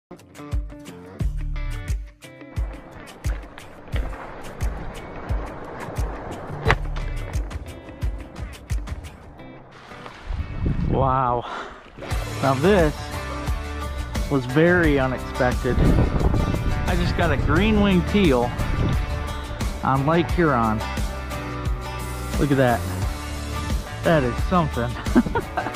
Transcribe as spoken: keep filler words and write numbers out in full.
Wow. Now this was very unexpected. I just got a green winged teal on Lake Huron. Look at that. That is something.